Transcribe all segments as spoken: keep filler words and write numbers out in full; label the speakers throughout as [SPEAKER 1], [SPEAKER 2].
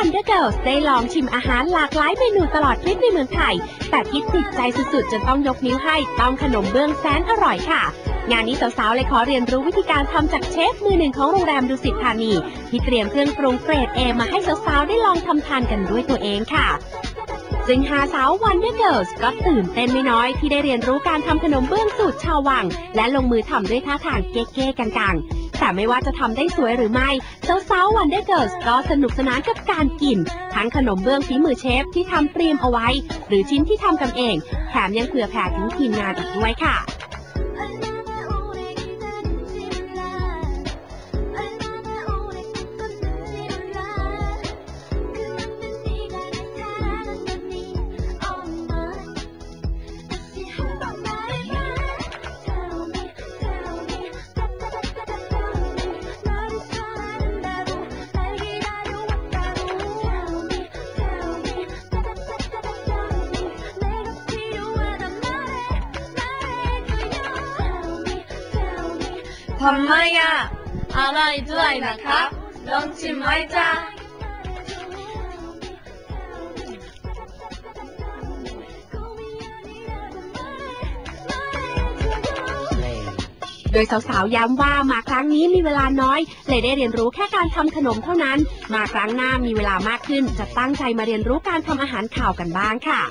[SPEAKER 1] Wonder Girls ได้ลองชิมอาหารหลากหลายเมนูตลอดทริปในเมืองไทยแต่ที่ติดใจสุดๆจนต้องยกนิ้วให้ต้องขนมเบื้องแสนอร่อยค่ะงานนี้สาวๆเลยขอเรียนรู้วิธีการทำจากเชฟมือหนึ่งของโรงแรมดุสิตธานีที่เตรียมเครื่องปรุงเกรด เอ มาให้สาวๆได้ลองทำทานกันด้วยตัวเองค่ะซึ่งหาสาว Wonder Girls ก็ตื่นเต้นไม่น้อยที่ได้เรียนรู้การทำขนมเบื้องสูตรชาววังและลงมือทำด้วยท่าทางเก๊ๆกังๆแต่ไม่ว่าจะทำได้สวยหรือไม่สาวๆ Wonder Girls ก็สนุกสนานกับการกินทั้งขนมเบื้องฝีมือเชฟที่ทำเตรียมเอาไว้หรือชิ้นที่ทำกันเองแถมยังเผื่อแผ่ถึงทีมงานอีกด้วยค่ะ
[SPEAKER 2] ทำไมอ่ะอะไรด้วยนะครับลองชิมไหมจ๊ะ
[SPEAKER 1] โดยสาวๆย้ำว่ามาครั้งนี้มีเวลาน้อยเลยได้เรียนรู้แค่การทำขนมเท่านั้นมาครั้งหน้ามีเวลามากขึ้นจะตั้งใจมาเรียนรู้การทำอาหารข่าวกันบ้างค่ะ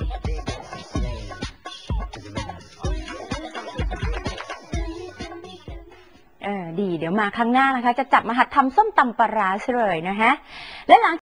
[SPEAKER 3] เออดีเดี๋ยวมาครั้งหน้านะคะจะจับมาหัดทำส้มตำปลาร้าเลยนะฮะและหลัง